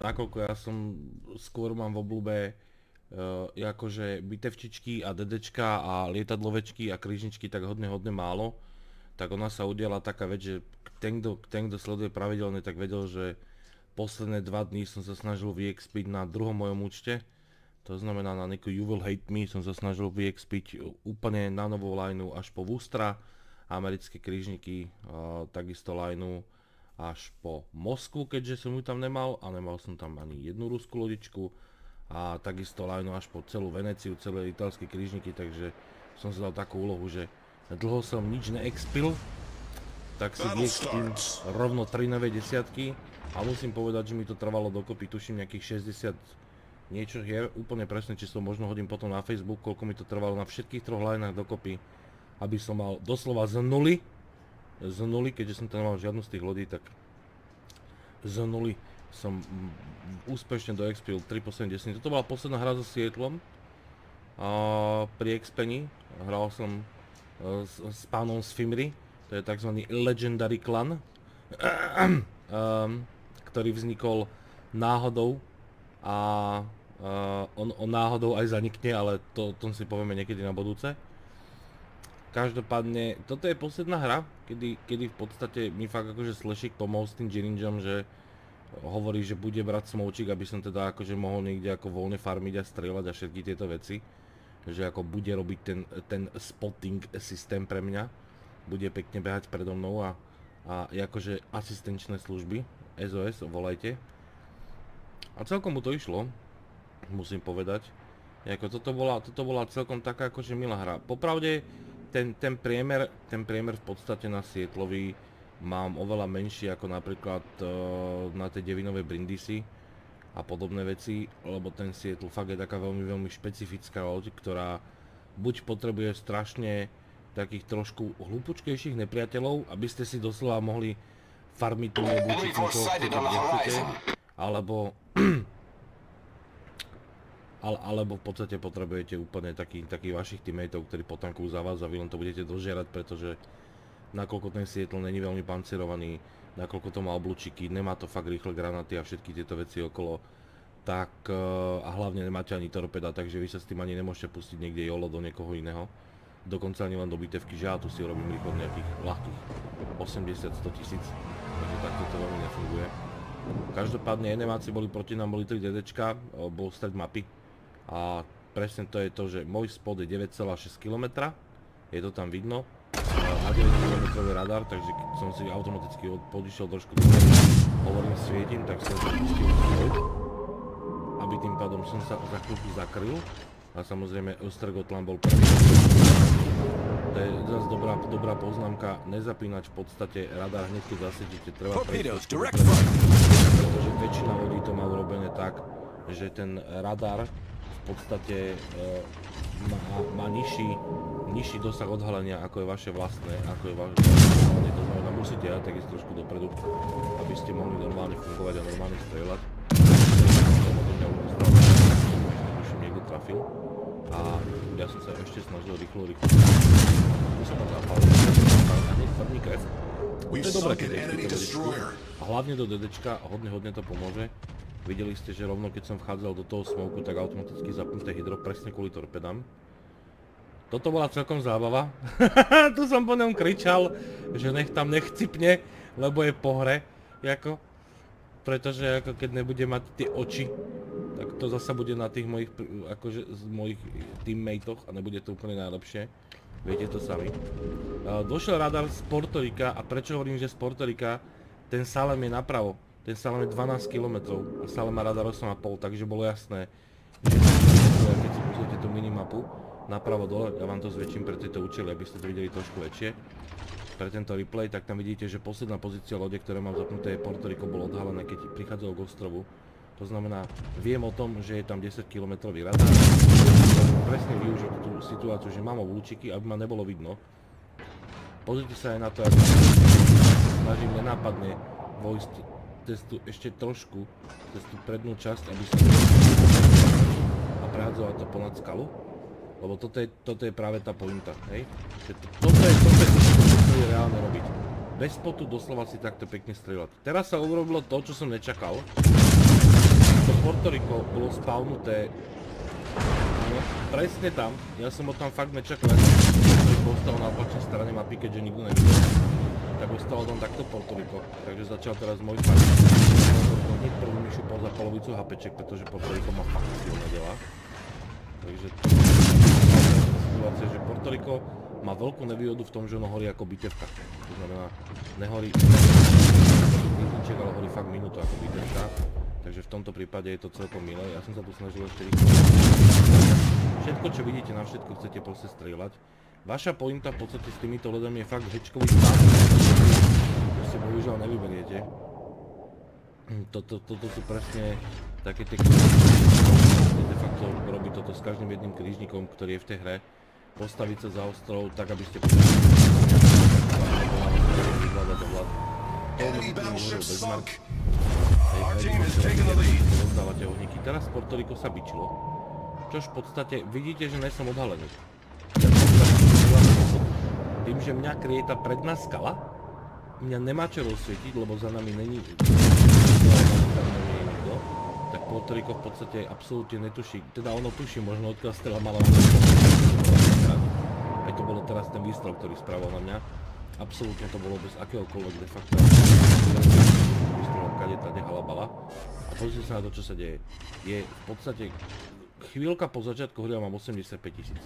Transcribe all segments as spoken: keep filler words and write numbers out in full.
nakoľko ja som skôr mám v obľúbe uh, akože bitevčičky a dedečka a lietadlovečky a krížničky tak hodne hodne málo, tak ona sa udiala taká vec, že ten kto, ten, kto sleduje pravidelne, tak vedel, že posledné dva dní som sa snažil vyexpiť na druhom mojom účte. To znamená na nejakú You Will Hate Me som sa snažil vyexpiť úplne na novú lineu až po Vustra, americké krížniky, uh, takisto lineu až po Moskvu, keďže som ju tam nemal a nemal som tam ani jednu ruskú lodičku a takisto lineu až po celú Veneciu, celé italské krížniky, takže som si dal takú úlohu, že dlho som nič neexpil, tak si vyexpím rovno tri nové desiatky a musím povedať, že mi to trvalo dokopy, tuším nejakých šesťdesiat niečo hier, úplne presne číslo možno hodím potom na Facebook, koľko mi to trvalo na všetkých troch lineách dokopy, aby som mal doslova z nuly, z nuly, keďže som tam nemal žiadnu z tých lodí, tak z nuly som úspešne doexpil tri posledné desiny. Toto bola posledná hra so Seattlom a pri expeni hral som s, s pánom z Fimry, to je tzv. Legendary Clan, um, ktorý vznikol náhodou a uh, on, on náhodou aj zanikne, ale to, to si povieme niekedy na budúce. Každopádne, toto je posledná hra, kedy, kedy v podstate mi fakt akože Slashik pomohol s tým Gininjom, že hovorí, že bude brať smoučik, aby som teda akože mohol niekde ako voľne farmiť a strieľať a všetky tieto veci. Že ako bude robiť ten, ten spotting systém pre mňa. Bude pekne behať predo mnou a, a akože asistenčné služby, es o es, volajte. A celkom mu to išlo, musím povedať. Jako toto bola, toto bola celkom taká akože milá hra. Popravde, ten, ten priemer, ten priemer v podstate na Seattlovi mám oveľa menší ako napríklad uh, na tej Devinovej Brindisi a podobné veci, lebo ten Seattle fakt je taká veľmi, veľmi špecifická loď, ktorá buď potrebuje strašne takých trošku hlúpučkejších nepriateľov, aby ste si doslova mohli farmiť tú obučíknikov, ktorú nechcete, alebo ale, alebo v podstate potrebujete úplne takých taký vašich teammateov, ktorí potankujú za vás a vy len to budete dožierať, pretože nakoľko ten Seattle není veľmi pancirovaný, nakoľko to má oblúčiky, nemá to fakt rýchle granáty a všetky tieto veci okolo, tak a hlavne nemáte ani torpeda, takže vy sa s tým ani nemôžete pustiť niekde jolo do niekoho iného. Dokonca ani len do bitevky, že ja tu si robím rýchlo nejakých ľahkých osemdesiat až sto tisíc, takže takto to veľmi nefunguje. Každopádne enemáci boli proti nám, boli tri DDčka, bol stred mapy a presne to je to, že môj spod je deväť celá šesť kilometra, je to tam vidno, a deväť kilometrový radar, takže keď som si automaticky podišiel trošku dole, hovorím svietím, tak som sa pustil svoj, aby tým pádom som sa za chvíľku zakryl a samozrejme Östergötland bol prvý. To je zase dobrá, dobrá poznámka, nezapínať v podstate radar hneď keď zasedíte, treba prejsť, pretože väčšina ľudí to má urobené tak, že ten radar v podstate e, má, má nižší, nižší dosah odhalenia ako je vaše vlastné, ako je vaše odhalenie, to znamená musíte aj tak ísť trošku dopredu, aby ste mohli normálne fungovať a normálne strieľať. Už niekto trafil a ja som sa ešte snažil rýchlo, rýchlo. Tu som tam zapálil a hneď prvný krev. To je dobré, keď je DDčku a hlavne do DDčka hodne, hodne to pomôže. Videli ste, že rovno keď som vchádzal do toho smoku, tak automaticky zapnuté hydro presne kvôli torpedám. Toto bola celkom zábava. Tu som po ňom kričal, že nech tam nechcipne, lebo je po hre. Jako, pretože ako keď nebude mať tie oči, tak to zasa bude na tých mojich, akože z mojich teammatoch a nebude to úplne najlepšie. Viete to sami. Došiel radar z Portorika a prečo hovorím, že z Portorika, ten Salem je napravo. Ten Salem je dvanásť kilometrov a Salem má radar osem a pol, takže bolo jasné, že keď si pozrite tú minimapu napravo dole, ja vám to zväčším pre tieto účely, aby ste to videli trošku väčšie, pre tento replay, tak tam vidíte, že posledná pozícia lode, ktoré mám zapnuté je Portoriko, bolo odhalené, keď prichádzalo k ostrovu. To znamená, viem o tom, že je tam desať kilometrový radar. Presne využiť tú situáciu, že mám oblúčiky, aby ma nebolo vidno. Pozrite sa aj na to, ako snažím nenápadne vojsť cez tú ešte trošku, cez tú prednú časť, aby som a prehádzoval to ponad skalu. Lebo toto je, toto je práve tá pointa, hej? Toto je, toto je, toto je reálne robiť. Bez spotu doslova si takto pekne strieľať. Teraz sa urobilo to, čo som nečakal. to Puerto Rico bolo spawnuté no, presne tam. Ja som ho tam fakt nečakal, ja som ostal na opačnej strane mapy, keďže nikto nevidel. Tak ostalo tam takto Puerto Rico. Takže začal teraz môj fakt. Hneď prvý mi šupol za polovicu HPček, pretože Puerto Rico má fakt silné delá. Takže to je situácia, že Puerto Rico má veľkú nevýhodu v tom, že ono horí ako bitevka. To znamená, nehorí minúček, ale horí fakt minútu ako bitevka. Takže v tomto prípade je to celkom milé. Ja som sa tu snažil ešte rýchlo. Všetko, čo vidíte, na všetko chcete proste strieľať. Vaša pointa v podstate s týmito ľuďami je fakt hečkový stav. To si bohužiaľ nevyberiete. Toto sú presne také tie de facto robí toto s každým jedným krížnikom, ktorý je v tej hre. Postaviť sa za ostrov tak, aby ste postavili vyhľadať ovlád. To mi hovoril Bezmark. Rozdávate ohníky. Teraz Puerto Rico sa bičilo. Čož v podstate vidíte, že nesom odhalený. Tým, že mňa kryje tá predná skala, mňa nemá čo rozsvietiť, lebo za nami není nikto, tak Puerto Rico v podstate absolútne netuší. Teda ono tuší, možno odkiaľ strela mala aj to bolo teraz ten výstrel, ktorý spravil na mňa. Absolútne to bolo bez akéhokoľvek de facto. Výstrelom kade tade halabala. A pozrite sa na to, čo sa deje. Je v podstate chvíľka po začiatku hry mám osemdesiatpäť tisíc.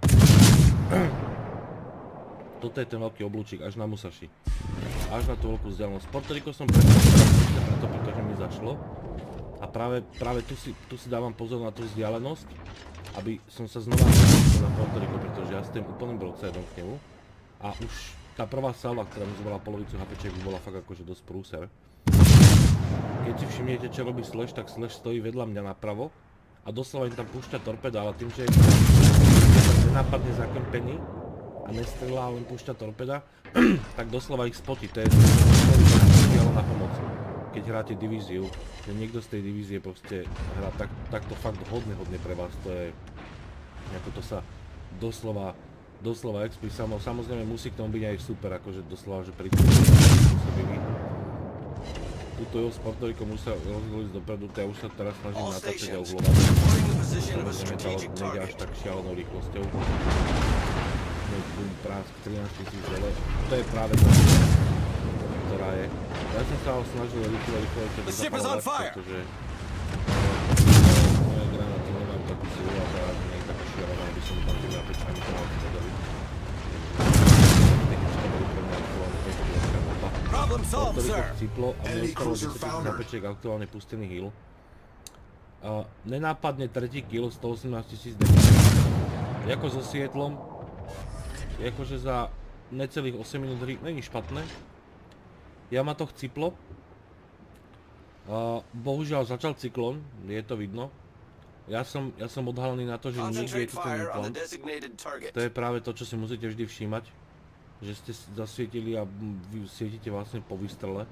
Toto je ten veľký oblúčik až na Musashi. Až na tú veľkú vzdialenosť. Puerto Rico som preto, preto, pretože mi zašlo. A práve, práve tu, si, tu si dávam pozor na tú vzdialenosť, aby som sa znova nechal na Puerto Rico, pretože ja stojím úplným broadsideom k nemu. A už tá prvá salva, ktorá mi zobrala polovicu HPček, by bola fakt akože dosť prúser. Keď si všimnete, čo robí Slash, tak Slash stojí vedľa mňa napravo a doslova im tam púšťa torpeda, ale tým, že je nenápadne zakempený a nestrelá, len púšťa torpeda, tak doslova ich spotí. To je dialo na pomoc. Keď hráte divíziu, že niekto z tej divízie proste hrá tak, takto fakt hodne, hodne pre vás, to je, ako to sa doslova, doslova X P samo, samozrejme musí k tomu byť aj super, akože doslova, že pri tom spôsobili. Tuto jeho z Puerto Rico musia rozhodliť dopredu, to ja už sa teraz snažím natáčať a uhlovať. Samozrejme nejde až tak šialenou rýchlosťou. Bum, prásk, trinásť tisíc, ale to je práve tá, ktorá je. Ja som sa ho snažil rýchlo, rýchlo ešte dozapalovať, pretože moje granáty nemám takú silu a tá nie je taká šialená, aby som tam tými apečkami to mal podali. Technička boli pre mňa aktuálne, to je veľká mopa. Puerto Rico chcíplo a mne ostalo desať tisíc apeček aktuálne pustený heal. Nenápadne tretí kill, stoosemnásť tisíc damage. Jako so Seattlom, akože za necelých osem minút hry, není špatné. Ja ma to chcíplo. Bohužiaľ začal cyklón, je to vidno. Ja som, ja som odhalený na to, že niekde je tu ten plán. To je práve to, čo si musíte vždy všímať. Že ste zasvietili a vy svietite vlastne po výstrele.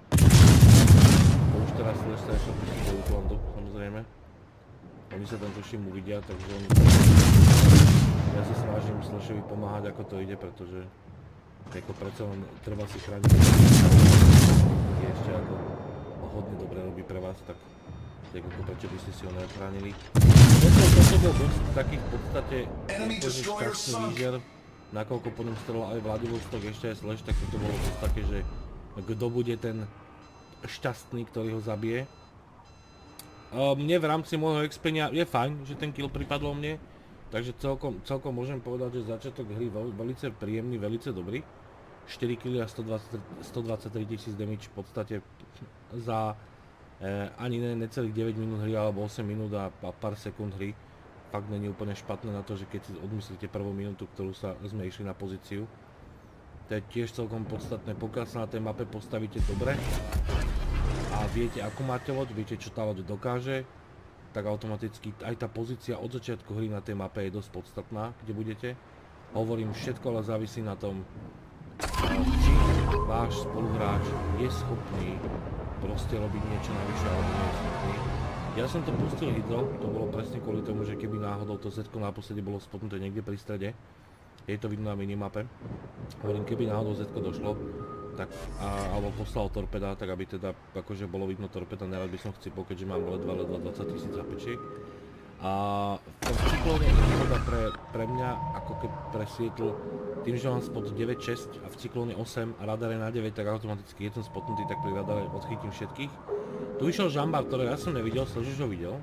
Už teraz sa ešte pustí do Utlandu, samozrejme. Oni sa tam tuším uvidia, takže oni... Ja sa snažím Slashovi pomáhať, ako to ide, pretože... Ako predsa len treba si chrániť. Je ešte ako hodne dobre robí pre vás, tak... Ako prečo by ste si ho nechránili. Toto bol dosť takých v podstate... šťastný výžiar. Nakoľko po ňom strelal aj Vladivostok, ešte aj Slash, tak to bolo dosť také, že... Kto bude ten... šťastný, ktorý ho zabije. Mne v rámci môjho expenia je fajn, že ten kill pripadol mne. Takže celkom, celkom môžem povedať, že začiatok hry veľ, veľce príjemný, veľce dobrý. štyri killy a stodvadsaťtri tisíc damage v podstate za eh, ani ne, necelých deväť minút hry alebo osem minút a, a pár sekúnd hry. Fakt není úplne špatné na to, že keď si odmyslíte prvú minútu, ktorú sa sme išli na pozíciu. To je tiež celkom podstatné, pokiaľ sa na tej mape postavíte dobre a viete ako máte loď, viete čo tá loď dokáže, tak automaticky aj tá pozícia od začiatku hry na tej mape je dosť podstatná, kde budete. Hovorím, všetko ale závisí na tom, či váš spoluhráč je schopný proste robiť niečo navyše alebo nie je schopný. Ja som to pustil hydro, to bolo presne kvôli tomu, že keby náhodou to Z-ko naposledy bolo spotnuté niekde pri strede, je to vidno na minimape. Hovorím, keby náhodou Z-ko došlo, tak, a, alebo poslal torpeda, tak aby teda akože bolo vidno torpeda, nerad by som chcipol, keďže mám ledva ledva dvadsať tisíc hapečiek. A v tom cyklóne je výhoda pre, pre mňa, ako keď pre Seattle, tým, že mám spot deväť šesť a v cyklóne osem a radar je na deväť, tak automaticky keď som spotnutý, tak pri radare odchytím všetkých. Tu išiel Jean-Bart, ktorý ja som nevidel, Slžiš ho videl.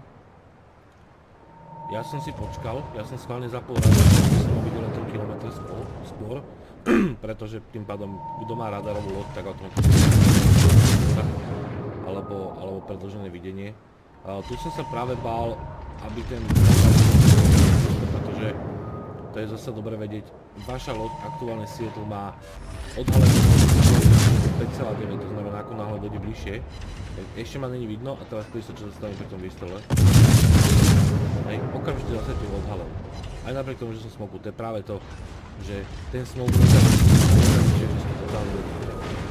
Ja som si počkal, ja som schválne zapol radar, aby som ho videl len tri kilometre skôr, pretože tým pádom, kto má radarovú loď, tak automaticky alebo, alebo predĺžené videnie. Uh, tu som sa práve bál, aby ten pretože to je zase dobre vedieť, vaša loď aktuálne Seattle má odhalený päť celá deväť, to znamená ako náhle dojde bližšie. Ešte ma není vidno a teraz príď sa čo zastavím pri tom výstrele. Hej, okamžite zase tu odhalen. Aj napriek tomu, že som smoku, to je práve to, že ten smoke nezavíš, že ste totálne dojde.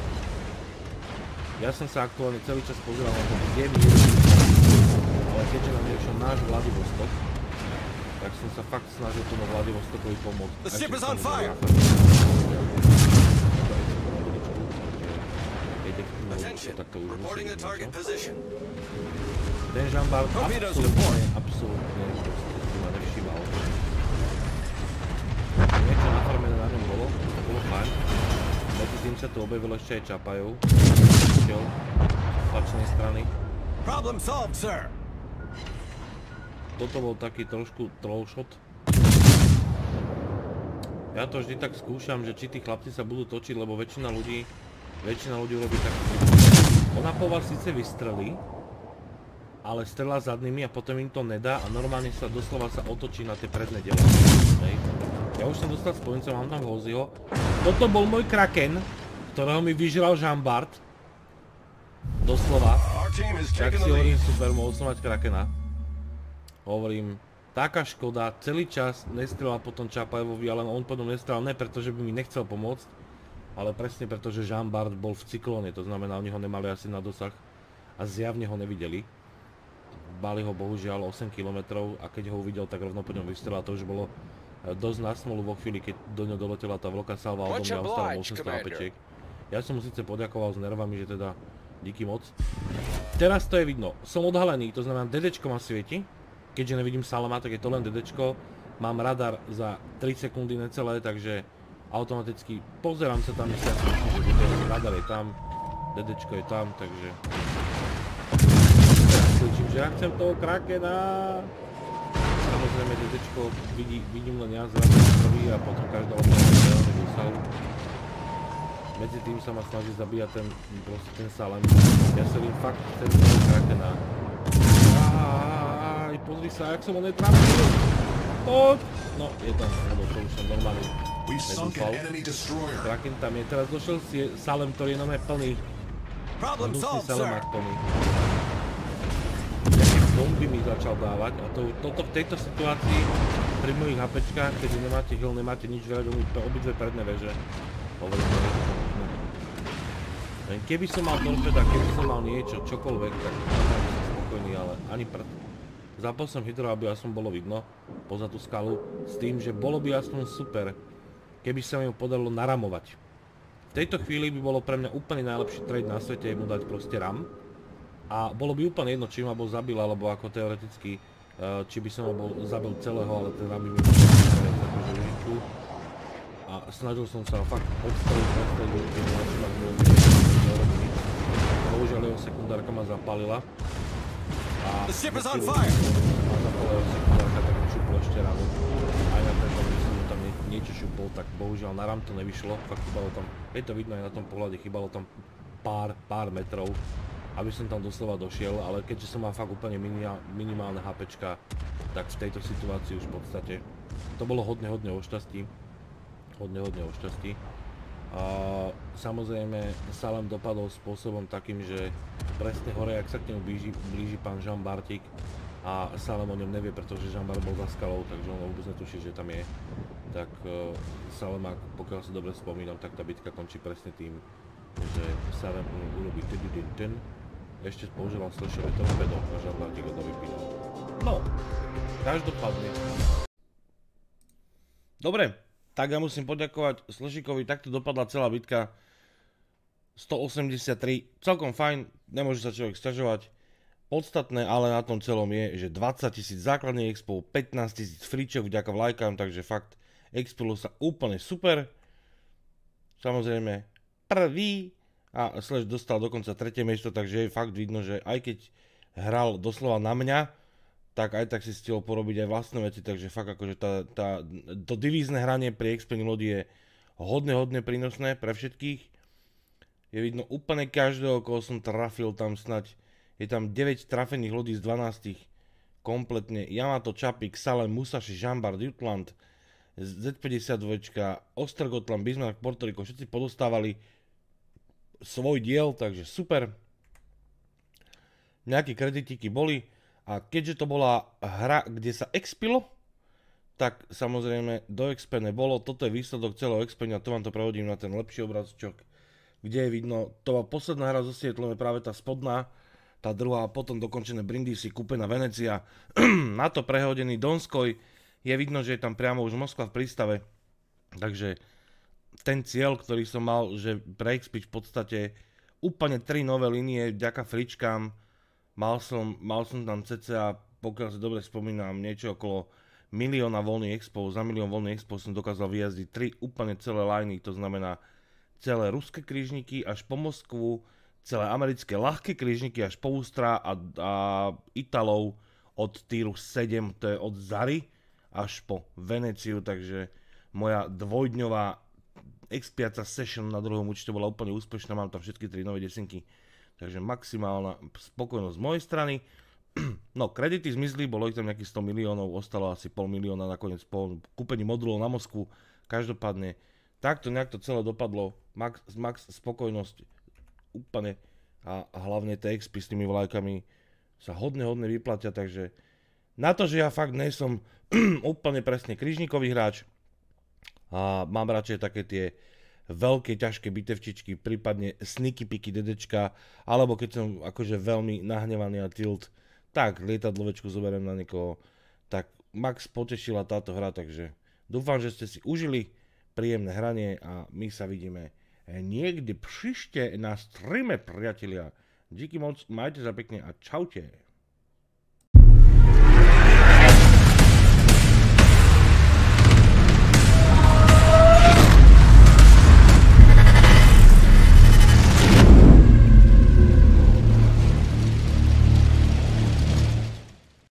Ja som sa aktuálne celý čas pozeral na to, kde mi je, ale keďže nám je išiel náš Vladivostok, tak som sa fakt snažil tomu Vladivostokovi pomôcť. The ship is on fire! Ten Jean-Bart absolútne, absolútne si ma nevšímal. Niečo na farme na ňom bolo, to bolo fajn. Medzi tým sa tu objavil ešte aj Čapajov. Išiel z tlačnej strany. Problem solved, sir! Toto bol taký trošku troll shot. Ja to vždy tak skúšam, že či tí chlapci sa budú točiť, lebo väčšina ľudí, väčšina ľudí urobí tak. Ona po vás síce vystrelí, ale strelá zadnými a potom im to nedá a normálne sa doslova sa otočí na tie predné diela. Ja už som dostal spojenca, mám tam Hoziho. Toto bol môj Kraken, ktorého mi vyžral Jean-Bart. Doslova. Tak si hovorím, super, mohol som mať Krakena. Hovorím, taká škoda, celý čas nestrelal potom Čapajevovi, ale on potom nestrelal ne preto, že by mi nechcel pomôcť, ale presne preto, že Jean-Bart bol v cyklóne, to znamená, oni ho nemali asi na dosah a zjavne ho nevideli. Bali ho bohužiaľ osem kilometrov a keď ho uvidel, tak rovno po ňom vystrelal, to už bolo dosť na smolu vo chvíli, keď do ňo doletela tá vlka salva a odo mňa ostalo osemsto hapečiek. Ja som mu síce poďakoval s nervami, že teda díky moc. Teraz to je vidno, som odhalený, to znamená DDčko ma svieti. Keďže nevidím Salama, tak je to len DDčko. Mám radar za tri sekundy necelé, takže automaticky pozerám sa tam, myslím, že radar je tam, DDčko je tam, takže slyším, že ja chcem toho Krakena. Samozrejme DDčko vidí, vidím len ja zrazu prvý a potom každá opäť veľmi dosal. Medzi tým sa ma snaží zabíjať ten, proste ten Salam. Ja sa vím fakt chcem toho Krakena. Pozri sa, jak som ho netrafil. Poď! No, je tam, lebo to už som normálne nedúfal. Kraken tam je, teraz došiel Salem, ktorý je nové plný. Hnusný Salamak plný. Nejaké bomby mi začal dávať a to, toto v tejto situácii pri mojich hapečkách, keď nemáte heal, nemáte nič veľa, obidve predné veže. Hovorím, že je to možné. Keby som mal torpeda, keby som mal niečo, čokoľvek, tak som spokojný, ale ani prd. Zapol som hydro, aby aspoň bolo vidno poza tú skalu, s tým, že bolo by aspoň super, keby sa mi podarilo naramovať. V tejto chvíli by bolo pre mňa úplne najlepší trade na svete mu dať proste ram. A bolo by úplne jedno, či ma bol zabil, alebo ako teoreticky, či by som ho bol zabil celého, ale ten ram by mi bol akože užičku. A snažil som sa fakt odstaviť, odstaviť, bohužiaľ jeho sekundárka ma zapálila. A The ship is on fire! Ma zapálila sekundárka, tak mi šupol ešte ráno. Aj na tento, keď som tam niečo šupol, tak bohužiaľ na ram to nevyšlo. Fakt chýbalo tam, je to vidno aj na tom pohľade, chýbalo tam pár, pár metrov, aby som tam doslova došiel, ale keďže som mal fakt úplne minimálne HPčka, tak v tejto situácii už v podstate to bolo hodne, hodne o šťastí. Hodne, hodne o šťastí. A samozrejme Salem dopadol spôsobom takým, že presne hore, ak sa k nemu blíži, blíži pán Jean-Bartik a Salem o ňom nevie, pretože Jean-Bart bol za skalou, takže on vôbec netuší, že tam je. Tak uh, Salem, pokiaľ si dobre spomínam, tak tá bitka končí presne tým, že Salem urobí ten. Ešte používal slešové torpedo a Jean-Bartik ho dovypínal. No, každopádne. Dobre. Tak ja musím poďakovať Slešikovi, takto dopadla celá bitka. stoosemdesiattri, celkom fajn, nemôže sa človek sťažovať. Podstatné ale na tom celom je, že dvadsaťtisíc základných expov, pätnásťtisíc fričov vďaka vlajkám, takže fakt expilo sa úplne super. Samozrejme prvý a Slash dostal dokonca tretie miesto, takže je fakt vidno, že aj keď hral doslova na mňa, tak aj tak si stihol porobiť aj vlastné veci, takže fakt akože tá, tá, to divízne hranie pri expení lodi je hodne, hodne prínosné pre všetkých. Je vidno úplne každého, koho som trafil tam snať. Je tam deväť trafených lodí z dvanásť kompletne. Yamato, Čapík, Salem, Musashi, Jean-Bart, Jutland, zet päťdesiatdva, Ostergotland, Bismarck, Puerto Rico, všetci podostávali svoj diel, takže super. Nejaké kreditíky boli a keďže to bola hra, kde sa expilo, tak samozrejme do expené bolo. Toto je výsledok celého expenia, to vám to prehodím na ten lepší obrázok, kde je vidno, to bola posledná hra zo Seattlom, je práve tá spodná, tá druhá, potom dokončené Brindisi, kúpená Venecia, na to prehodený Donskoj, je vidno, že je tam priamo už Moskva v prístave, takže ten cieľ, ktorý som mal, že preexpiť v podstate úplne tri nové linie vďaka fričkám, mal som, mal som tam cca, pokiaľ si dobre spomínam, niečo okolo milióna voľných expov, za milión voľných expov som dokázal vyjazdiť tri úplne celé liny, to znamená celé ruské krížniky až po Moskvu, celé americké ľahké krížniky až po Ústra a, a Italov od týru sedem, to je od Zary až po Veneciu, takže moja dvojdňová expiaca session na druhom účte bola úplne úspešná, mám tam všetky tri nové desinky, takže maximálna spokojnosť z mojej strany. No, kredity zmizli, bolo ich tam nejakých sto miliónov, ostalo asi pol milióna nakoniec po kúpení modulov na Moskvu, každopádne takto nejak to celé dopadlo, max, max spokojnosť úplne a hlavne tie expy s tými vlajkami sa hodne, hodne vyplatia, takže na to, že ja fakt nesom úplne presne krížnikový hráč a mám radšej také tie veľké, ťažké bitevčičky, prípadne sneaky piky dedečka, alebo keď som akože veľmi nahnevaný a tilt, tak lietadlovečku zoberiem na niekoho, tak max potešila táto hra, takže dúfam, že ste si užili príjemné hranie a my sa vidíme niekde příště na streame, priatelia. Díky moc, majte sa pekne a čaute.